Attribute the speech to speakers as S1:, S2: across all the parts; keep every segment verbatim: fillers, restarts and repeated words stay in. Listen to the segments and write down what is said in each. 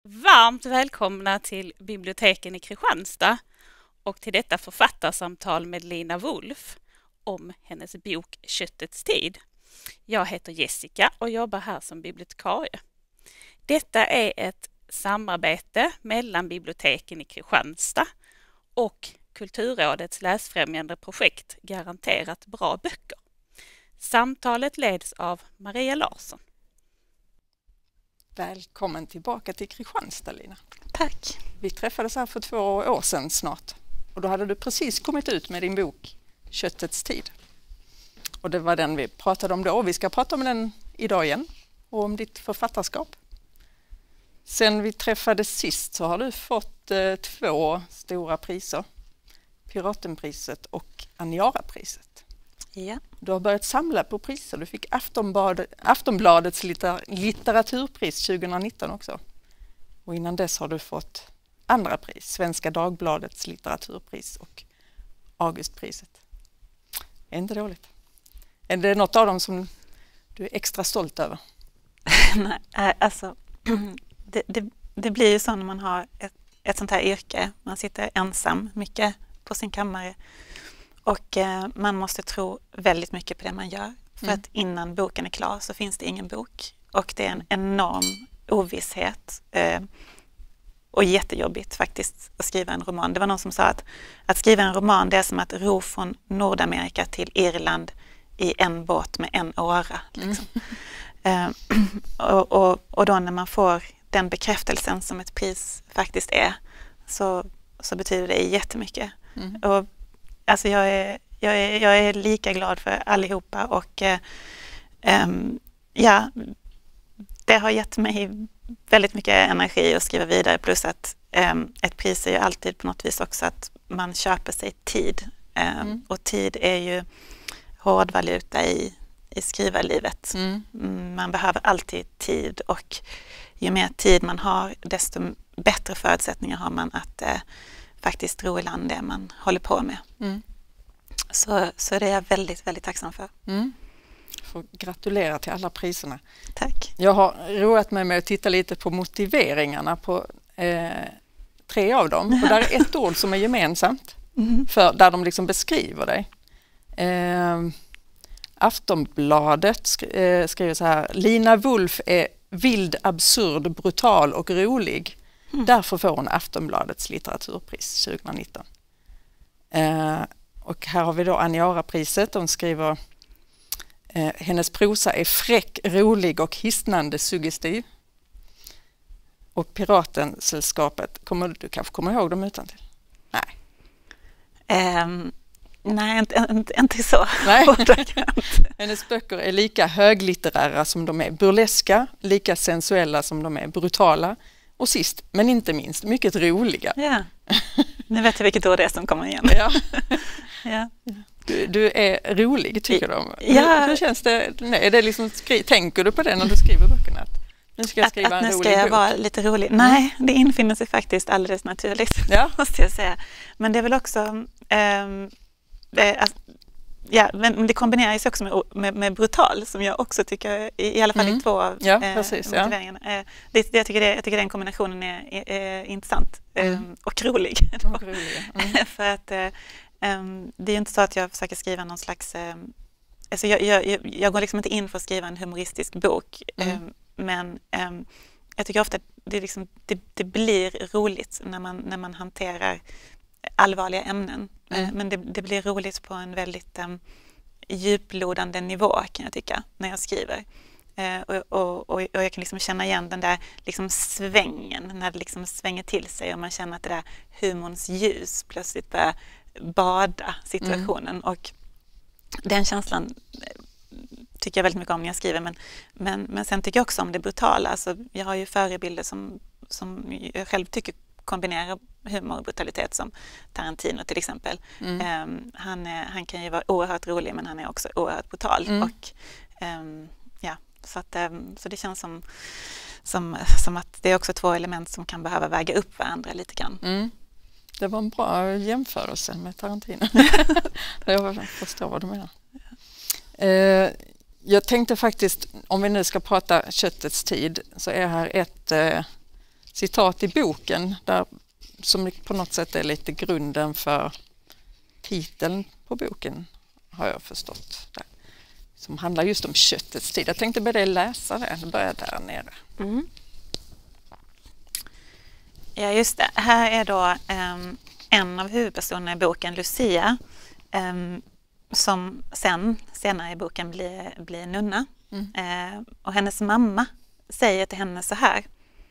S1: Varmt välkomna till biblioteken i Kristianstad och till detta författarsamtal med Lina Wolf om hennes bok Köttets tid. Jag heter Jessica och jobbar här som bibliotekarie. Detta är ett samarbete mellan biblioteken i Kristianstad och Kulturrådets läsfrämjande projekt Garanterat bra böcker. Samtalet leds av Maria Larsson.
S2: Välkommen tillbaka till Kristianstad, Lina.
S3: Tack.
S2: Vi träffades här för två år sedan snart. Och då hade du precis kommit ut med din bok Köttets tid. Och det var den vi pratade om då. Och vi ska prata om den idag igen. Och om ditt författarskap. Sen vi träffades sist så har du fått eh, två stora priser. Piratenpriset och Aniara-priset.
S3: Ja.
S2: Du har börjat samla på priser. Du fick Aftonbladet, Aftonbladets litter, litteraturpris tjugonitton också. Och innan dess har du fått andra pris. Svenska Dagbladets litteraturpris och Augustpriset. Är inte dåligt. Är det något av dem som du är extra stolt över?
S3: Nej, alltså det, det, det blir ju så när man har ett, ett sånt här yrke. Man sitter ensam mycket på sin kammare. Och eh, man måste tro väldigt mycket på det man gör. För mm. att innan boken är klar så finns det ingen bok. Och det är en enorm ovisshet. Eh, och jättejobbigt faktiskt att skriva en roman. Det var någon som sa att att skriva en roman det är som att ro från Nordamerika till Irland i en båt med en åra. Liksom. Mm. eh, och, och, och då när man får den bekräftelsen som ett pris faktiskt är så, så betyder det jättemycket. Mm. Och Alltså jag är, jag, är, jag är lika glad för allihopa och eh, um, ja, det har gett mig väldigt mycket energi att skriva vidare, plus att um, ett pris är ju alltid på något vis också att man köper sig tid um, mm. och tid är ju hårdvaluta i, i skrivarlivet. Mm. Man behöver alltid tid och ju mer tid man har desto bättre förutsättningar har man att uh, faktiskt ro i land det man håller på med. Mm. Så, så det är jag väldigt, väldigt tacksam för.
S2: Mm. Får gratulera till alla priserna.
S3: Tack.
S2: Jag har roat mig med att titta lite på motiveringarna på eh, tre av dem. Och där är ett ord som är gemensamt. Mm. För, där de liksom beskriver dig. Eh, Aftonbladet sk- eh, skriver så här. Lina Wolf är vild, absurd, brutal och rolig. Mm. Därför får hon Aftonbladets litteraturpris tjugonitton. Eh, och här har vi då Aniara-priset. De skriver eh, hennes prosa är fräck, rolig och hisnande suggestiv. Och Piratensällskapet, kommer du kanske kommer ihåg dem utan till?
S3: Nej. Um, nej, inte, inte, inte så.
S2: Nej. Hennes böcker är lika höglitterära som de är burleska, lika sensuella som de är brutala. Och sist, men inte minst, mycket roliga.
S3: Ja, nu vet jag vilket ord det är som kommer igen.
S2: Ja.
S3: Ja.
S2: Du, du är rolig, tycker de.
S3: Ja.
S2: Hur, hur känns det? Nej, är det liksom skri- tänker du på det när du skriver böckerna? Att nu ska jag skriva
S3: att,
S2: en
S3: att nu
S2: rolig
S3: ska jag
S2: bok.
S3: vara lite rolig. Nej, det infinner sig faktiskt alldeles naturligt, ja. måste jag säga. Men det är väl också... Um, det, alltså, ja, men det kombineras också med, med, med brutal som jag också tycker, i alla fall mm. i två av
S2: ja, eh, precis,
S3: motiveringarna. Ja. Eh, det, jag, tycker det, jag tycker den kombinationen är, är, är intressant mm. eh, och rolig.
S2: Och rolig. Mm.
S3: För att eh, um, det är ju inte så att jag försöker skriva någon slags... Eh, alltså jag, jag, jag går liksom inte in för att skriva en humoristisk bok. Mm. Eh, men eh, jag tycker ofta att det, liksom, det, det blir roligt när man, när man hanterar allvarliga ämnen. Mm. Men det, det blir roligt på en väldigt um, djuplodande nivå kan jag tycka när jag skriver. Uh, och, och, och jag kan liksom känna igen den där liksom svängen när det liksom svänger till sig och man känner att det där humorns ljus plötsligt börjar bada situationen. Mm. Och den känslan tycker jag väldigt mycket om när jag skriver. Men, men, men sen tycker jag också om det brutala. Alltså, jag har ju förebilder som, som jag själv tycker kombinerar humor och brutalitet som Tarantino till exempel. Mm. Um, han, är, han kan ju vara oerhört rolig men han är också oerhört brutal. Mm. Och, um, ja, så, att, um, så det känns som, som, som att det är också två element som kan behöva väga upp varandra lite grann.
S2: Mm. Det var en bra jämförelse med Tarantino. Jag förstår vad du menar. Ja. Uh, jag tänkte faktiskt, om vi nu ska prata köttets tid, så är här ett... Uh, citat i boken där, som på något sätt är lite grunden för titeln på boken, har jag förstått. Där, som handlar just om köttets tid. Jag tänkte börja läsa det, det börjar där nere.
S3: Mm. Ja, just det. Här är då um, en av huvudpersonerna i boken, Lucia, um, som sen, senare i boken blir, blir nunna. Mm. Uh, och hennes mamma säger till henne så här: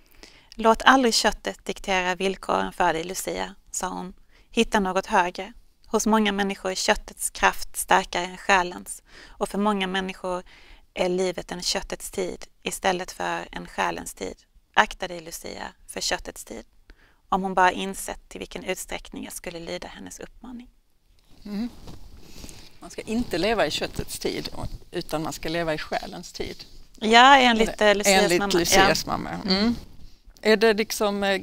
S3: låt aldrig köttet diktera villkoren för dig, Lucia, sa hon. Hitta något högre. Hos många människor är köttets kraft starkare än själens, och för många människor är livet en köttets tid istället för en själens tid. Akta dig, Lucia, för köttets tid. Om hon bara insett till vilken utsträckning jag skulle lyda hennes uppmaning.
S2: Mm. Man ska inte leva i köttets tid, utan man ska leva i själens tid.
S3: Ja, enligt uh, Lucias
S2: enligt
S3: mamma.
S2: Lucias
S3: ja.
S2: mamma. Mm. Är det liksom eh,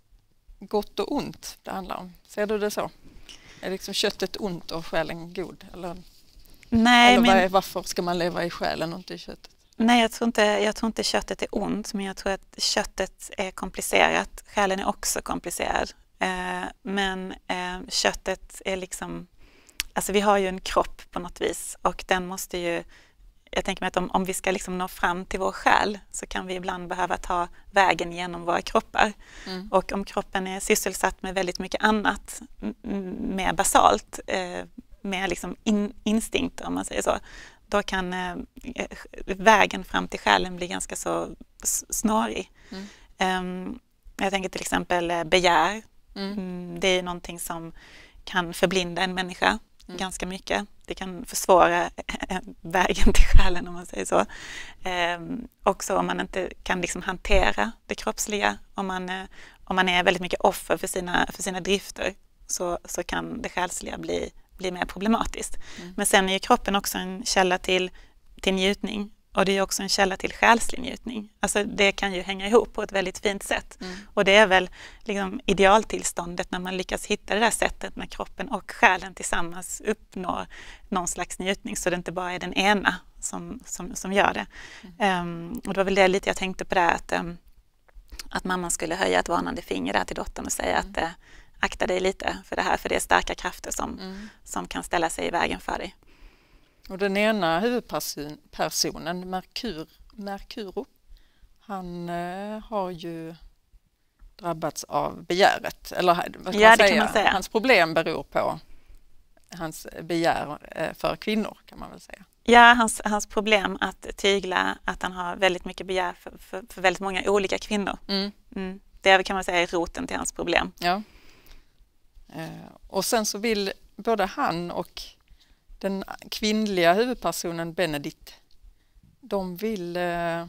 S2: gott och ont det handlar om? Ser du det så? Är liksom köttet ont och själen god? Eller,
S3: Nej,
S2: eller
S3: men...
S2: är, varför ska man leva i själen och inte i köttet?
S3: Nej, jag tror, inte, jag tror inte köttet är ont, men jag tror att köttet är komplicerat. Själen är också komplicerad. Eh, men eh, köttet är liksom... Alltså vi har ju en kropp på något vis, och den måste ju... Jag tänker mig att om, om vi ska liksom nå fram till vår själ, så kan vi ibland behöva ta vägen genom våra kroppar. Mm. Och om kroppen är sysselsatt med väldigt mycket annat, mer basalt, eh, med liksom in, instinkter om man säger så, då kan eh, vägen fram till själen bli ganska så snårig. Mm. Um, jag tänker till exempel eh, begär. Mm. Det är någonting som kan förblinda en människa. Mm. Ganska mycket. Det kan försvåra vägen till själen om man säger så. Ehm, också om man inte kan liksom hantera det kroppsliga. Om man, eh, om man är väldigt mycket offer för sina, för sina drifter, så, så kan det själsliga bli, bli mer problematiskt. Mm. Men sen är ju kroppen också en källa till, till njutning. Och det är också en källa till själslig njutning. Alltså det kan ju hänga ihop på ett väldigt fint sätt. Mm. Och det är väl liksom idealtillståndet när man lyckas hitta det där sättet när kroppen och själen tillsammans uppnår någon slags njutning. Så det inte bara är den ena som, som, som gör det. Mm. Um, och det var väl det lite jag tänkte på det, att, um, att mamman skulle höja ett varnande finger där till dottern och säga mm. att uh, akta dig lite för det här. För det är starka krafter som, mm. som kan ställa sig i vägen för dig.
S2: Och den ena huvudpersonen, Merkur, Merkuro, han eh, har ju drabbats av begäret. Eller vad ska
S3: ja,
S2: man
S3: det
S2: säga?
S3: kan man säga.
S2: Hans problem beror på hans begär eh, för kvinnor, kan man väl säga.
S3: Ja, hans, hans problem att tygla att han har väldigt mycket begär för, för, för väldigt många olika kvinnor. Mm. Mm. Det kan man säga är roten till hans problem.
S2: Ja. Eh, och sen så vill både han och den kvinnliga huvudpersonen Benedict, de vill eh,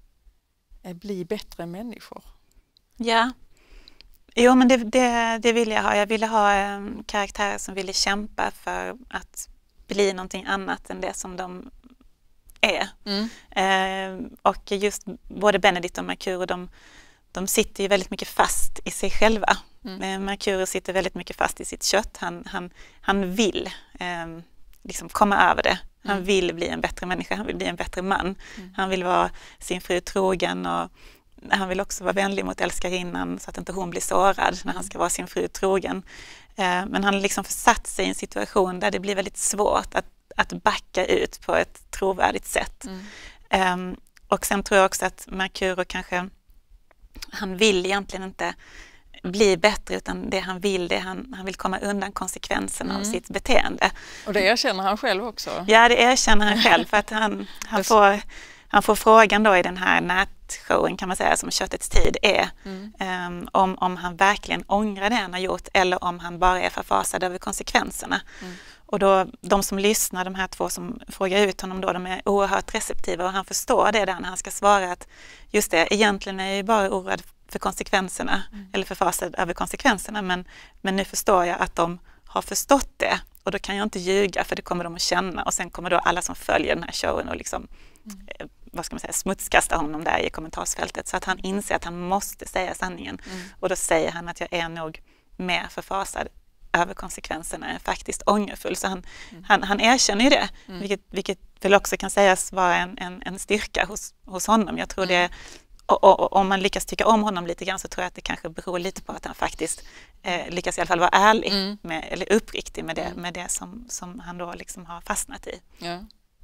S2: bli bättre människor.
S3: Ja, jo men det, det, det vill jag ha. Jag ville ha en karaktär som ville kämpa för att bli någonting annat än det som de är. Mm. Eh, och just både Benedict och Merkuro, de, de sitter ju väldigt mycket fast i sig själva. Mm. Eh, Merkuro sitter väldigt mycket fast i sitt kött. Han, han, han vill... Eh, liksom komma över det. Han mm. vill bli en bättre människa, han vill bli en bättre man. Mm. Han vill vara sin fru trogen, och han vill också vara vänlig mot älskarinnan så att inte hon blir sårad när han ska vara sin fru trogen. Eh, men han har liksom försatt sig i en situation där det blir väldigt svårt att, att backa ut på ett trovärdigt sätt. Mm. Eh, och sen tror jag också att Merkuro kanske, han vill egentligen inte bli bättre, utan det han vill, det han, han vill komma undan konsekvenserna mm. av sitt beteende. Och det erkänner han själv också? Ja, det erkänner han själv, för att han, han, får, han får frågan då i den här nätshowen, kan man säga, som Köttets tid är, mm. um, om, om han verkligen ångrar det han har gjort, eller om han bara är förfasad över konsekvenserna. Mm. Och då, de som lyssnar, de här två som frågar ut honom då, de är oerhört receptiva, och han förstår det där när han ska svara att just det, egentligen är jag ju bara oroad för konsekvenserna, mm. eller förfasad över konsekvenserna, men, men nu förstår jag att de har förstått det, och då kan jag inte ljuga, för det kommer de att känna, och sen kommer då alla som följer den här showen och liksom, mm. eh, vad ska man säga, smutskasta honom där i kommentarsfältet, så att han inser att han måste säga sanningen. Mm. Och då säger han att jag är nog mer förfasad över konsekvenserna än faktiskt ångerfull. Så han, mm. han, han erkänner ju det, mm. vilket, vilket väl också kan sägas vara en, en, en styrka hos, hos honom. Jag tror mm. det och, och, och om man lyckas tycka om honom lite grann så tror jag att det kanske beror lite på att han faktiskt eh, lyckas i alla fall vara ärlig
S2: Mm.
S3: med, eller uppriktig med det,
S2: Mm.
S3: med det som, som han då liksom har fastnat i.
S2: Ja.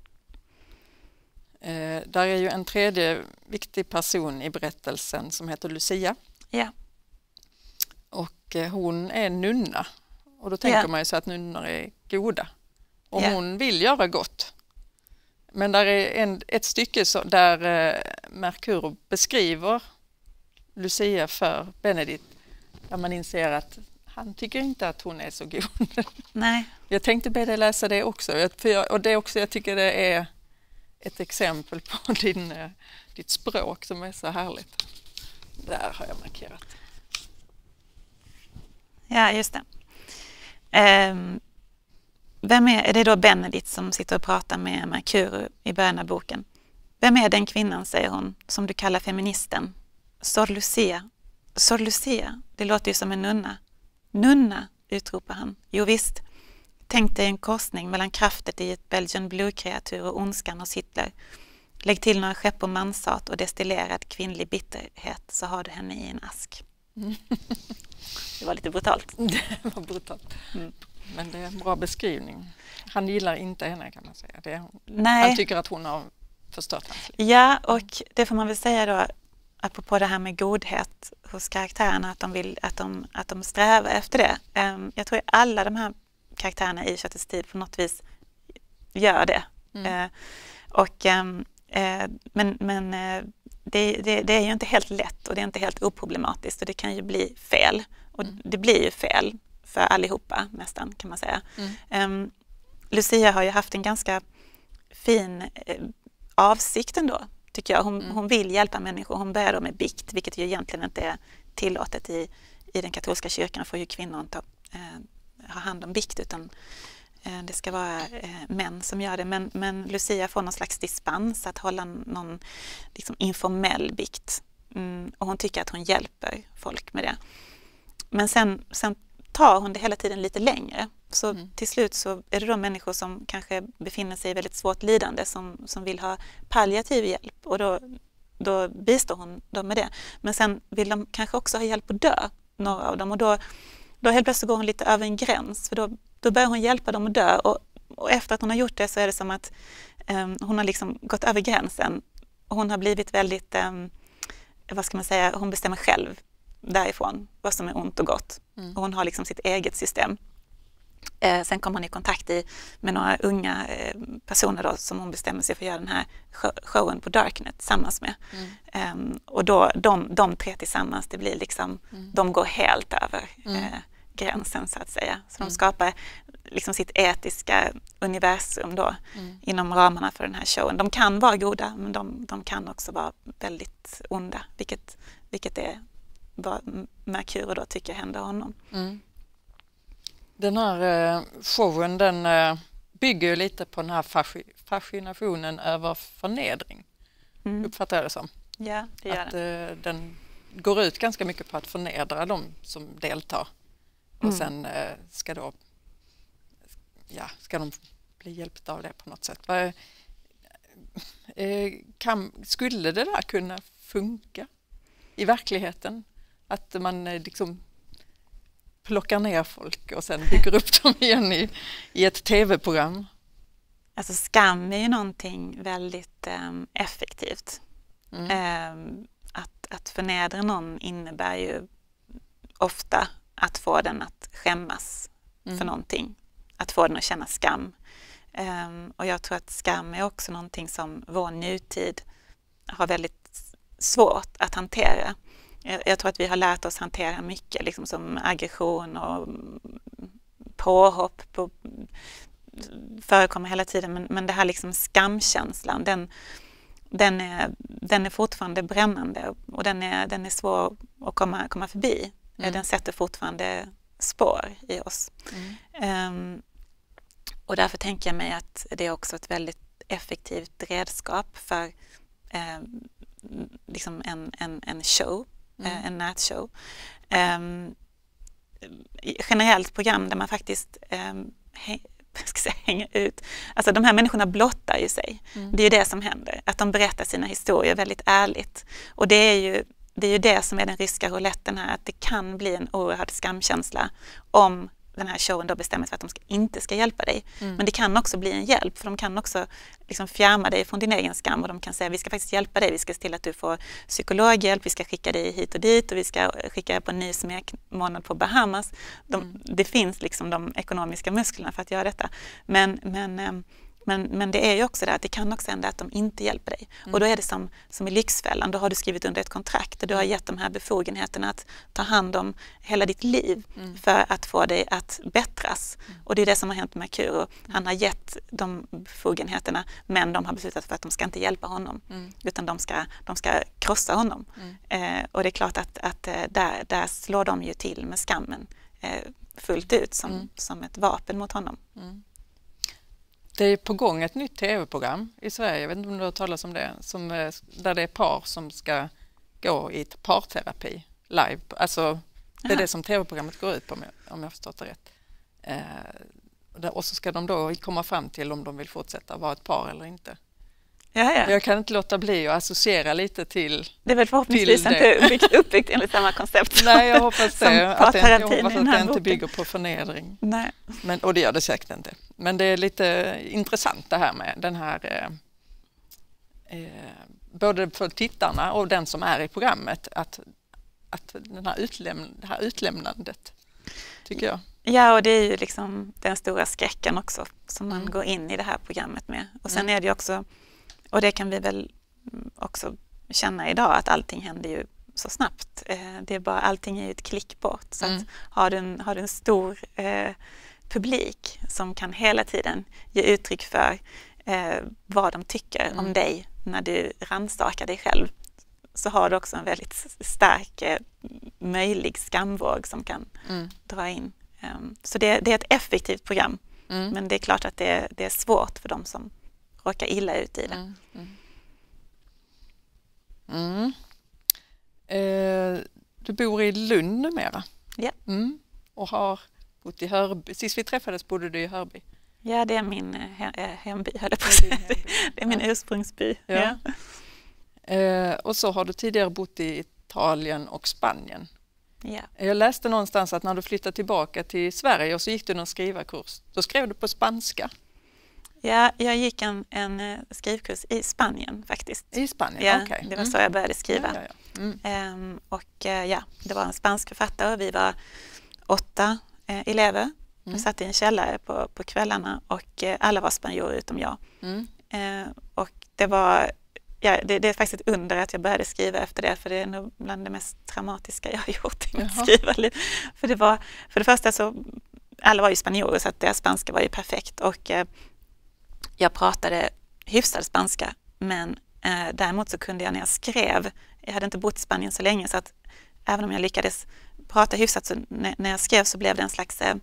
S2: Eh, där är ju en tredje viktig person i berättelsen som heter Lucia.
S3: Ja.
S2: Och eh, hon är nunna. Och då tänker
S3: Ja.
S2: man ju så att nunnor är goda. Och
S3: Ja.
S2: hon vill göra gott. Men där är en, ett stycke så, där eh, Mercuro beskriver Lucia för Benedict. Där man inser att han tycker inte att hon är så god.
S3: Nej.
S2: Jag tänkte be dig läsa det också. Jag- För jag, och det är också, jag tycker det är ett exempel på din, eh, ditt språk som är så härligt. Där har jag markerat.
S3: Ja, just det. Ehm, vem är, är det då Benedict som sitter och pratar med Mercuro i början av boken? Vem är den kvinnan, säger hon, som du kallar feministen? Sor Lucia. Sor Lucia, det låter ju som en nunna. Nunna, utropar han. Jo visst. Tänk dig en korsning mellan kraftet i ett Belgian Blue-kreatur och ondskan hos Hitler. Lägg till några skepp och mansat och destillerad kvinnlig bitterhet så har du henne i en ask.
S2: Mm.
S3: Det var lite brutalt.
S2: Det var brutalt.
S3: Mm.
S2: Men det är en bra beskrivning. Han gillar inte henne kan man säga. Det är,
S3: Nej.
S2: han tycker att hon har förstört hans liv.
S3: Ja, och det får man väl säga då, apropå det här med godhet hos karaktärerna, att de, vill, att de, att de strävar efter det. Um, jag tror att alla de här karaktärerna i Köttets tid på något vis gör det.
S2: Mm.
S3: Uh, och, um, uh, men men uh, det, det, det är ju inte helt lätt och det är inte helt oproblematiskt och det kan ju bli fel. Och
S2: Mm.
S3: det blir ju fel för allihopa nästan, kan man säga.
S2: Mm.
S3: Um, Lucia har ju haft en ganska fin eh, avsikt ändå, tycker jag. Hon,
S2: Mm.
S3: hon vill hjälpa människor. Hon börjar då med bikt, vilket ju egentligen inte är tillåtet i, i den katolska kyrkan. Får ju kvinnor inte eh, ha hand om bikt, utan eh, det ska vara eh, män som gör det. Men, men Lucia får någon slags dispens att hålla någon liksom, informell bikt. Mm, och hon tycker att hon hjälper folk med det. Men sen, sen tar hon det hela tiden lite längre. Så
S2: Mm.
S3: till slut så är det då människor som kanske befinner sig i väldigt svårt lidande som, som vill ha palliativ hjälp. Och då, då bistår hon dem med det. Men sen vill de kanske också ha hjälp att dö, några av dem. Och då, då helt plötsligt går hon lite över en gräns. För då, då börjar hon hjälpa dem att dö. Och, och efter att hon har gjort det så är det som att um, hon har liksom gått över gränsen. Och hon har blivit väldigt, um, vad ska man säga, hon bestämmer själv därifrån vad som är ont och gott.
S2: Mm.
S3: Och hon har liksom sitt eget system. Eh, sen kommer hon i kontakt i, med några unga eh, personer då, som hon bestämmer sig för att göra den här showen på Darknet tillsammans med.
S2: Mm.
S3: Eh, och då, de, de tre tillsammans, det blir liksom,
S2: Mm.
S3: de går helt över
S2: Mm.
S3: eh, gränsen så att säga. Så
S2: Mm.
S3: de skapar liksom sitt etiska universum då
S2: Mm.
S3: inom ramarna för den här showen. De kan vara goda, men de, de kan också vara väldigt onda, vilket, vilket är vad Mercuro då tycker händer honom.
S2: Mm. Den här eh, showen den eh, bygger ju lite på den här fasci- fascinationen över förnedring.
S3: Mm.
S2: Uppfattar jag det som.
S3: Ja, det gör
S2: Att
S3: det.
S2: eh, den går ut ganska mycket på att förnedra de som deltar. Och
S3: Mm.
S2: sen eh, ska då ja, ska de bli hjälpta av det på något sätt. Vad, eh, kan, skulle det där kunna funka i verkligheten? Att man eh, liksom plockar ner folk och sen bygger upp dem igen i, i ett tv-program.
S3: Alltså skam är ju någonting väldigt um, effektivt.
S2: Mm.
S3: Um, att, att förnedra någon innebär ju ofta att få den att skämmas
S2: Mm.
S3: för någonting. Att få den att känna skam. Um, och jag tror att skam är också någonting som vår nutid har väldigt svårt att hantera. Jag, jag tror att vi har lärt oss hantera mycket, liksom som aggression och påhopp på, förekommer hela tiden. Men, men det här liksom skamkänslan, den, den, är, den är fortfarande brännande och den är, den är svår att komma, komma förbi.
S2: Mm.
S3: Den sätter fortfarande spår i oss.
S2: Mm.
S3: Um, och därför tänker jag mig att det är också ett väldigt effektivt redskap för um, liksom en, en, en show,
S2: Mm.
S3: uh, en nätshow. Um, generellt program där man faktiskt um, he, jag ska säga, hänga ut. Alltså de här människorna blottar ju sig. Mm. Det är ju det som händer. Att de berättar sina historier väldigt ärligt. Och det är ju det, är ju det som är den ryska rouletten här. Att det kan bli en oerhörd skamkänsla om den här showen då bestämmer sig för att de ska, inte ska hjälpa dig. Mm. Men det kan också bli en hjälp, för de kan också liksom fjärma dig från din egen skam, och de kan säga vi ska faktiskt hjälpa dig, vi ska se till att du får psykologhjälp, vi ska skicka dig hit och dit och vi ska skicka dig på en ny smekmånad på Bahamas. De, mm. Det finns liksom de ekonomiska musklerna för att göra detta. Men, men, men, men det är ju också det att det kan också hända att de inte hjälper dig. Mm. Och då är det som, som i Lyxfällan, då har du skrivit under ett kontrakt och du har gett de här befogenheterna att ta hand om hela ditt liv mm. för att få dig att bättras. Mm. Och det är det som har hänt med Mercuro. Han har gett de befogenheterna, men de har beslutat för att de ska inte hjälpa honom. Mm. Utan de ska, de ska krossa honom. Mm. Eh, och det är klart att, att där, där slår de ju till med skammen eh, fullt ut som, mm. som ett vapen mot honom. Mm.
S2: Det är på gång ett nytt tv-program i Sverige, jag vet inte om du har talat om det, som, där det är par som ska gå i ett parterapi live. Alltså det är Aha. det som tv-programmet går ut på, om jag förstått det rätt. Eh, och så ska de då komma fram till om de vill fortsätta vara ett par eller inte.
S3: Ja, ja.
S2: Jag kan inte låta bli att associera lite till
S3: det. är väl förhoppningsvis inte uppbyggt, uppbyggt enligt samma koncept.
S2: Nej, jag hoppas det. Att det, jag hoppas att det inte
S3: boken.
S2: bygger på förnedring.
S3: Nej.
S2: Men, och det gör det säkert inte. Men det är lite intressant det här med den här eh, eh, både för tittarna och den som är i programmet, att, att den här utlämn, det här utlämnandet, tycker jag.
S3: Ja, och det är ju liksom den stora skräcken också som man mm. går in i det här programmet med. Och sen mm. är det ju också, och det kan vi väl också känna idag, att allting händer ju så snabbt. Det är bara, allting är ju ett klick bort. Så mm. att har du en, har du en stor eh, publik som kan hela tiden ge uttryck för eh, vad de tycker mm. om dig när du rannsakar dig själv, så har du också en väldigt stark eh, möjlig skamvåg som kan mm. dra in. Um, så det, det är ett effektivt program. Mm. Men det är klart att det, det är svårt för dem som råkar illa ut i det. Mm.
S2: Mm. Mm. Eh, du bor i Lund numera.
S3: Ja.
S2: Mm. Och har bott i Hörby. Sist vi träffades bodde du i Hörby.
S3: Ja, det är min he- hemby, höll jag på att säga. Det är min ja. ursprungsby. Ja.
S2: Ja. Eh, och så har du tidigare bott i Italien och Spanien.
S3: Ja.
S2: Jag läste någonstans att när du flyttade tillbaka till Sverige och så gick du någon skrivarkurs, då skrev du på spanska.
S3: Ja, jag gick en, en skrivkurs i Spanien faktiskt.
S2: I Spanien,
S3: ja,
S2: okej. Okay.
S3: Det var så jag började skriva.
S2: Ja, ja, ja. Mm.
S3: Um, och uh, ja, det var en spansk författare och vi var åtta uh, elever. Mm. Vi satt i en källare på, på kvällarna och uh, alla var spanjorer utom jag. Mm. Uh, och det var... Ja, det, det är faktiskt ett under att jag började skriva efter det, för det är nog bland det mest traumatiska jag har gjort i mitt skrivarliv. För det var, för det första så, alla var ju spanjorer så att deras spanska var ju perfekt, och eh, jag pratade hyfsad spanska, men eh, däremot så kunde jag när jag skrev, jag hade inte bott i Spanien så länge, så att även om jag lyckades prata hyfsat, så när, när jag skrev så blev det en slags eh,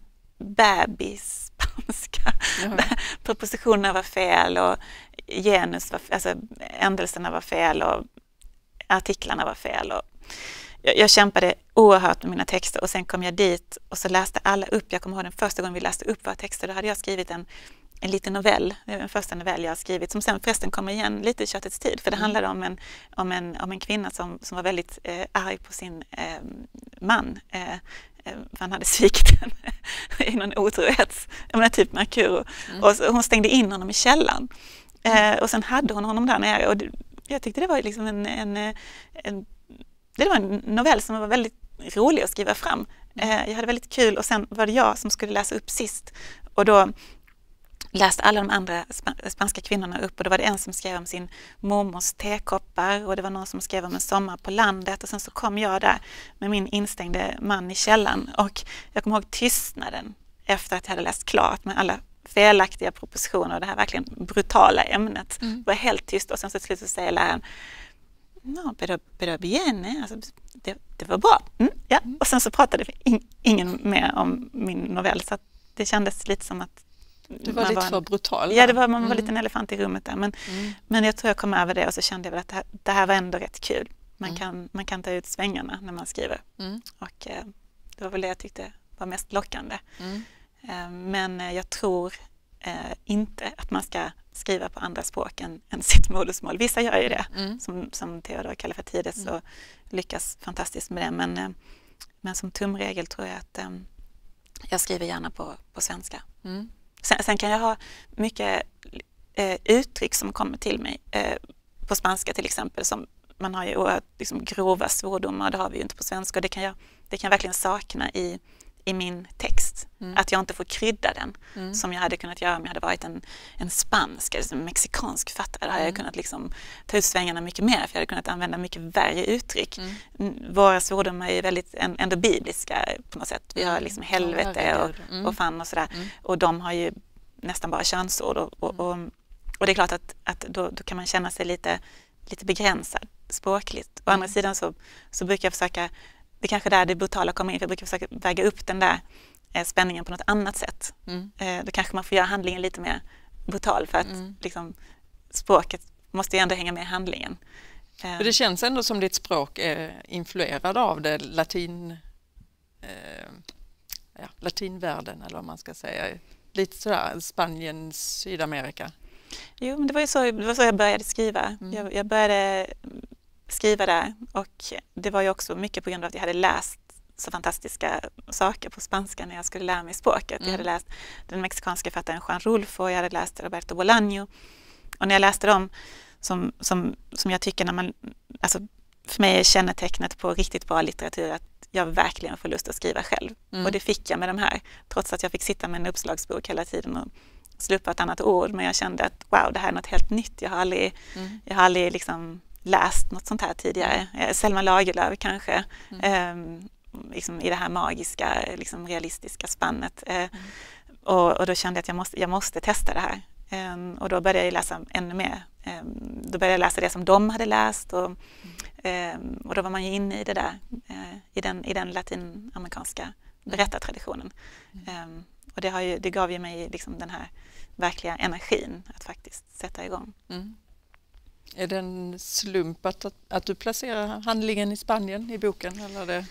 S3: bebisspanska. Prepositionerna var fel och genus var, alltså ändelserna var fel och artiklarna var fel. Och jag, jag kämpade oerhört med mina texter, och sen kom jag dit och så läste alla upp. Jag kommer ihåg den första gången vi läste upp våra texter, då hade jag skrivit en, en liten novell. Det är den första novell jag har skrivit, som sen förresten kommer igen lite i Köttets tid, för det mm. handlade om en, om en, om en kvinna som, som var väldigt eh, arg på sin eh, man. Eh, han hade svikit henne i någon otrohets, jag menar typ Mercuro. Mm. Och så, hon stängde in honom i källaren. Mm. Eh, och sen hade hon honom där nere. Och det, jag tyckte det var liksom en, en, en, det var en novell som var väldigt rolig att skriva fram. Mm. Eh, jag hade väldigt kul, och sen var det jag som skulle läsa upp sist. Och då läste alla de andra sp- spanska kvinnorna upp, och då var det en som skrev om sin mormors tekoppar, och det var någon som skrev om en sommar på landet, och sen så kom jag där med min instängde man i källan, och jag kommer ihåg tystnaden efter att jag hade läst klart med alla felaktiga propositioner och det här verkligen brutala ämnet. Mm. var helt tyst, och sen så till slut så säger läraren no, pero, pero bien, alltså, det, det var bra. Mm, ja. Mm. Och sen så pratade in, ingen mer om min novell, så att det kändes lite som att
S2: det var lite
S3: var en,
S2: för brutal.
S3: Ja, det var, man var
S2: mm.
S3: lite en elefant i rummet där. Men,
S2: mm.
S3: men jag tror jag kom över det, och så kände jag väl att det här, det här var ändå rätt kul. Man,
S2: mm.
S3: kan, man kan ta ut svängarna när man skriver.
S2: Mm.
S3: Och eh, det var väl det jag tyckte var mest lockande.
S2: Mm.
S3: Eh, men jag tror eh, inte att man ska skriva på andra språk än, än sitt modersmål. Vissa gör ju det, mm. som, som Theodor Kallifatides mm. så lyckas fantastiskt med det. Men, eh, men som tumregel tror jag att eh, jag skriver gärna på, på svenska. Mm. Sen, sen kan jag ha mycket eh, uttryck som kommer till mig eh, på spanska till exempel. Som man har ju oerhört liksom, grova svordomar, det har vi ju inte på svenska. Och det kan jag, det kan jag verkligen sakna i, i min text. Mm. Att jag inte får krydda den mm. som jag hade kunnat göra om jag hade varit en, en spansk eller en mexikansk författare. Då hade jag kunnat liksom, ta ut svängarna mycket mer, för jag hade kunnat använda mycket värre uttryck. Mm. Våra svordomar är väldigt ändå bibliska på något sätt. Vi har liksom helvete och, mm. och fan och sådär. Mm. Och de har ju nästan bara könsord. Och, och, och, och det är klart att, att då, då kan man känna sig lite, lite begränsad språkligt. Å andra sidan så, så brukar jag försöka, det är kanske där det brutala kommer in, för jag brukar försöka väga upp den där eh, spänningen på något annat sätt. Mm. Eh, då kanske man får göra handlingen lite mer brutal, för att mm. liksom, språket måste ju ändå hänga med i handlingen. Eh.
S2: För det känns ändå som ditt språk är influerad av det latin, eh, ja, latinvärlden, eller vad man ska säga. Lite sådär, Spanien, Sydamerika.
S3: Jo, men det var ju så, det var så jag började skriva. Mm. Jag, jag började skriva där, och det var ju också mycket på grund av att jag hade läst så fantastiska saker på spanska när jag skulle lära mig språket. Mm. Jag hade läst den mexikanska författaren Juan Rulfo, och jag hade läst Roberto Bolaño. Och när jag läste dem, som, som, som jag tycker när man, alltså för mig är kännetecknet på riktigt bra litteratur att jag verkligen får lust att skriva själv. Mm. Och det fick jag med de här, trots att jag fick sitta med en uppslagsbok hela tiden och slå upp ett annat ord. Men jag kände att wow, det här är något helt nytt. Jag har aldrig, mm. jag har aldrig liksom läst något sånt här tidigare. Mm. Selma Lagerlöf kanske, mm. eh, liksom i det här magiska, liksom realistiska spannet. Eh, mm. och, och då kände jag att jag måste, jag måste testa det här. Eh, och då började jag läsa ännu mer. Eh, då började jag läsa det som de hade läst. Och, eh, och då var man ju inne i det där, eh, i, den, i den latinamerikanska berättartraditionen. Mm. Eh, och det, har ju, det gav ju mig liksom den här verkliga energin att faktiskt sätta igång. Mm.
S2: Är det en slump att, att du placerar handlingen i Spanien i boken? Eller det,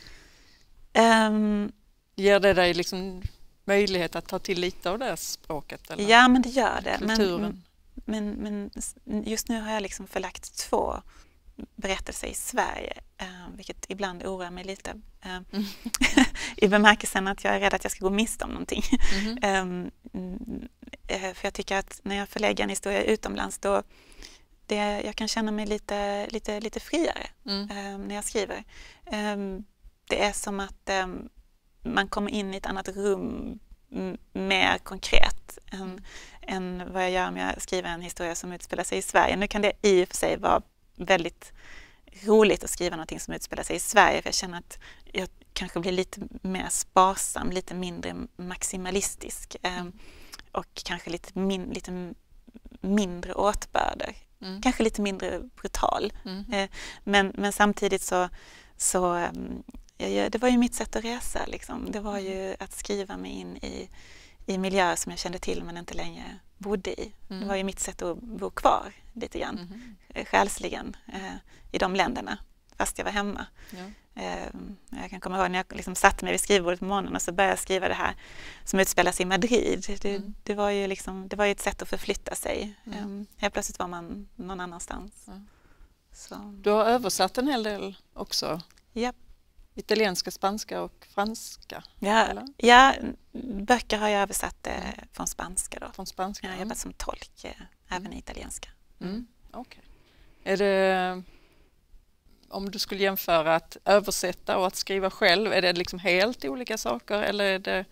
S2: um, ger det dig liksom möjlighet att ta till lite av det språket? Eller?
S3: Ja, men det gör det. Men, men, men just nu har jag liksom förlagt två berättelser i Sverige, eh, vilket ibland oroar mig lite. Eh, mm. I bemärkelsen att jag är rädd att jag ska gå miste om någonting. Mm. eh, för jag tycker att när jag förlägger en historia utomlands, då det, jag kan känna mig lite, lite, lite friare mm. eh, när jag skriver. Eh, det är som att eh, man kommer in i ett annat rum m- mer konkret än, mm. än vad jag gör om jag skriver en historia som utspelar sig i Sverige. Nu kan det i och för sig vara väldigt roligt att skriva någonting som utspelar sig i Sverige, för jag känner att jag kanske blir lite mer sparsam, lite mindre maximalistisk eh, och kanske lite, min, lite mindre åtbörder. Mm. Kanske lite mindre brutal. Mm. Eh, men, men samtidigt så, så eh, det var ju mitt sätt att resa. Liksom. Det var ju att skriva mig in i, i miljöer som jag kände till men inte längre bodde i. Mm. Det var ju mitt sätt att bo kvar lite grann, mm. själsligen eh, i de länderna, fast jag var hemma. Ja. Eh, jag kan komma ihåg när jag liksom satte mig vid skrivbordet på morgonen och så började jag skriva det här som utspelar sig i Madrid. Det, mm. det, var ju liksom, det var ju ett sätt att förflytta sig. Mm. Eh, helt plötsligt var man någon annanstans. Ja. Så.
S2: Du har översatt en hel del också?
S3: Ja.
S2: Italienska, spanska och franska?
S3: Ja, ja, böcker har jag översatt eh, från spanska. Då.
S2: Från spanska?
S3: Jag har jobbat som tolk, eh, även i italienska. Mm.
S2: Mm. Okay. Är det, om du skulle jämföra att översätta och att skriva själv, är det liksom helt olika saker, eller är det,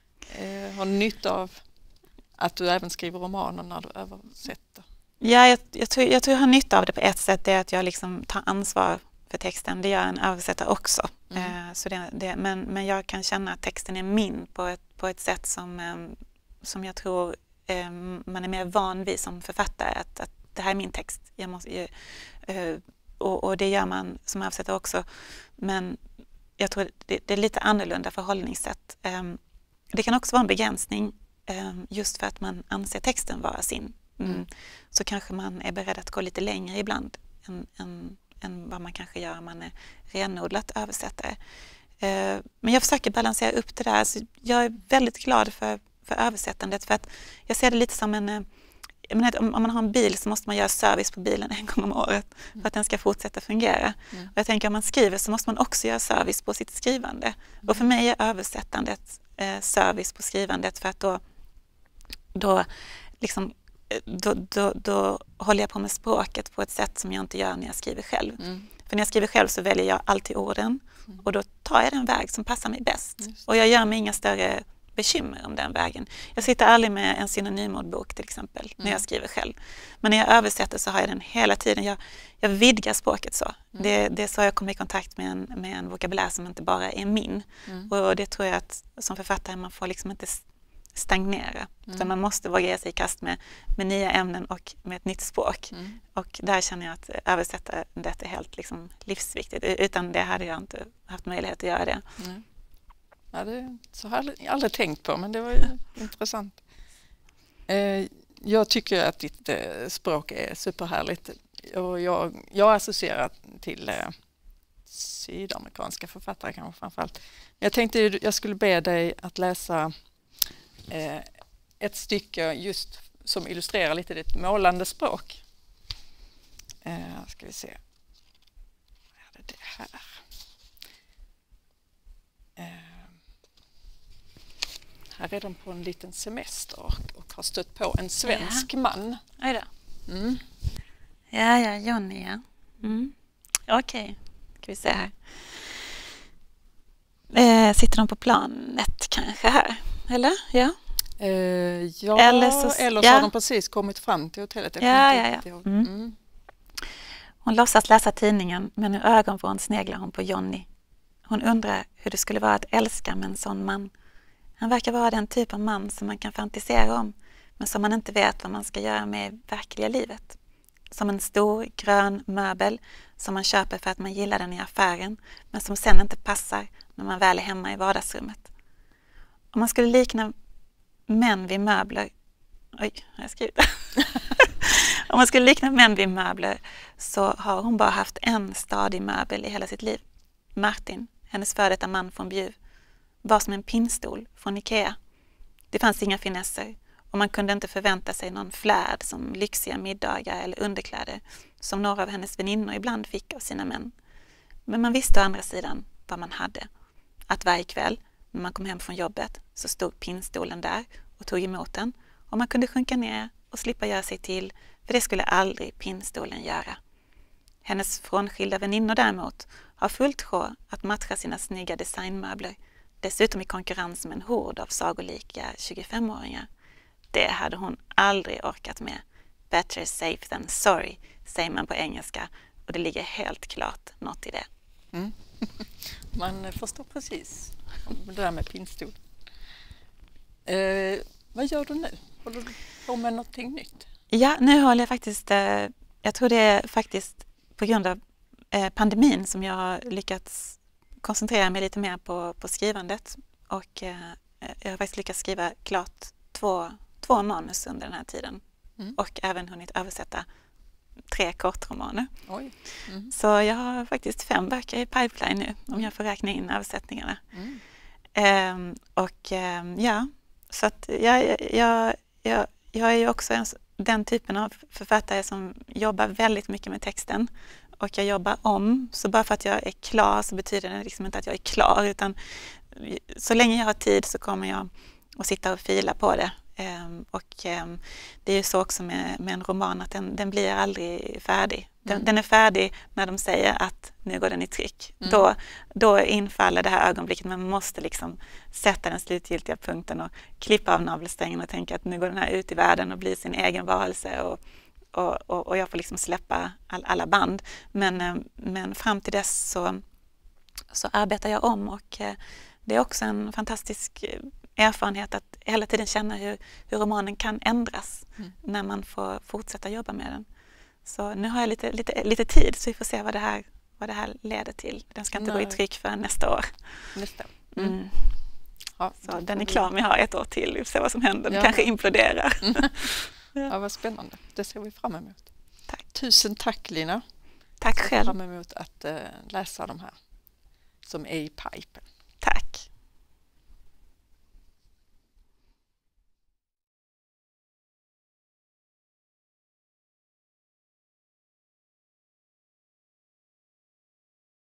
S2: eh, har du nytta av att du även skriver romaner när du översätter?
S3: Ja, jag, jag, tror, jag tror jag har nytta av det på ett sätt, det är att jag liksom tar ansvar för texten. Det gör en översättare också. Mm. Eh, så det, det, men, men jag kan känna att texten är min på ett, på ett sätt som, eh, som jag tror eh, man är mer van vid som författare. Att, att det här är min text. Jag måste, eh, och, och det gör man som översättare också. Men jag tror det, det är lite annorlunda förhållningssätt. Eh, det kan också vara en begränsning eh, just för att man anser texten vara sin. Mm. Mm. Så kanske man är beredd att gå lite längre ibland än, än än vad man kanske gör om man är renodlat översättare. Eh, men jag försöker balansera upp det där. Så jag är väldigt glad för, för översättandet. För att jag ser det lite som en... Jag menar, om man har en bil så måste man göra service på bilen en gång om året för att den ska fortsätta fungera. Mm. Och jag tänker om man skriver så måste man också göra service på sitt skrivande. Mm. Och för mig är översättandet eh, service på skrivandet för att då, då, liksom, då, då, då håller jag på med språket på ett sätt som jag inte gör när jag skriver själv. Mm. För när jag skriver själv så väljer jag alltid orden mm. och då tar jag den väg som passar mig bäst. Och jag gör mig inga större bekymmer om den vägen. Jag sitter aldrig med en synonymordbok till exempel mm. när jag skriver själv. Men när jag översätter så har jag den hela tiden. Jag, jag vidgar språket så. Mm. Det, det är så jag kommer i kontakt med en, med en vokabulär som inte bara är min. Mm. Och det tror jag att som författare man får liksom inte stagnera. Mm. Utan man måste våga ge sig i kast med, med nya ämnen och med ett nytt språk. Mm. Och där känner jag att översätta detta är helt liksom livsviktigt. Utan det hade jag inte haft möjlighet att göra det.
S2: Mm. Ja, det så har jag aldrig tänkt på, men det var ju intressant. Eh, jag tycker att ditt eh, språk är superhärligt. Och jag, jag associerar till eh, sydamerikanska författare kanske framförallt. Jag tänkte jag skulle be dig att läsa eh, ett stycke just som illustrerar lite ditt målande språk. Eh, ska vi se. Vad är det här? Eh, Här är de på en liten semester och har stött på en svensk
S3: ja.
S2: man.
S3: Oj då. Mm. Ja, ja, Johnny, ja. Mm. Okej, okay. Ska vi se här. Eh, sitter de på planet kanske här? Eller? Ja.
S2: Eh, ja, eller så, eller så ja. har de precis kommit fram till hotellet.
S3: Ja, ja, ja. Mm. Mm. Hon låtsas läsa tidningen, men i ögonvrån sneglar hon på Johnny. Hon undrar hur det skulle vara att älska med en sån man. Han verkar vara den typ av man som man kan fantisera om, men som man inte vet vad man ska göra med i verkliga livet. Som en stor grön möbel som man köper för att man gillar den i affären, men som sen inte passar när man väl är hemma i vardagsrummet. Om man skulle likna män vid möbler... Oj, har jag skrivit det? Om man skulle likna män vid möbler så har hon bara haft en stadig möbel i hela sitt liv. Martin, hennes före detta man från Bjuv, var som en pinnstol från Ikea. Det fanns inga finesser och man kunde inte förvänta sig någon flärd som lyxiga middagar eller underkläder som några av hennes väninnor ibland fick av sina män. Men man visste å andra sidan vad man hade. Att varje kväll när man kom hem från jobbet så stod pinnstolen där och tog emot den och man kunde sjunka ner och slippa göra sig till, för det skulle aldrig pinnstolen göra. Hennes frånskilda väninnor däremot har fullt sjå att matcha sina snygga designmöbler, dessutom i konkurrens med en hord av sagolika tjugofemåringar. Det hade hon aldrig orkat med. Better safe than sorry, säger man på engelska, och det ligger helt klart något i det.
S2: Mm. Man förstår precis det där med pinnstol. Eh, vad gör du nu? Håller du på med någonting nytt?
S3: Ja, nu håller jag faktiskt, eh, jag tror det är faktiskt på grund av eh, pandemin som jag har lyckats koncentrera mig lite mer på, på skrivandet. Och eh, jag har faktiskt lyckats skriva klart två, två manus under den här tiden. Mm. Och även hunnit översätta tre kortromaner. Oj. Mm. Så jag har faktiskt fem böcker i pipeline nu, om jag får räkna in översättningarna. Mm. Eh, och eh, ja, så att jag, jag, jag, jag är ju också en, den typen av författare som jobbar väldigt mycket med texten. Och jag jobbar om, så bara för att jag är klar så betyder det liksom inte att jag är klar, utan så länge jag har tid så kommer jag att sitta och fila på det. Um, och um, det är ju så också med, med en roman att den, den blir aldrig färdig. Den, mm. den är färdig när de säger att nu går den i tryck. Mm. Då, då infaller det här ögonblicket, man måste liksom sätta den slutgiltiga punkten och klippa av navelsträngen och tänka att nu går den här ut i världen och blir sin egen varelse, och Och, och, och jag får liksom släppa all, alla band. Men, men fram till dess så, så arbetar jag om, och det är också en fantastisk erfarenhet att hela tiden känna hur, hur romanen kan ändras mm. när man får fortsätta jobba med den. Så nu har jag lite, lite, lite tid, så vi får se vad det här, vad det här leder till. Den ska inte Nej. gå i tryck för nästa år.
S2: Nästa.
S3: Mm. Mm. Ja, så den är klar, men jag har ett år till. Vi får se vad som händer. Den ja. kanske imploderar.
S2: Mm. Ja, vad spännande. Det ser vi fram emot.
S3: Tack.
S2: Tusen tack, Lina.
S3: Tack själv.
S2: Jag ser fram emot att uh, läsa de här som är i pipen.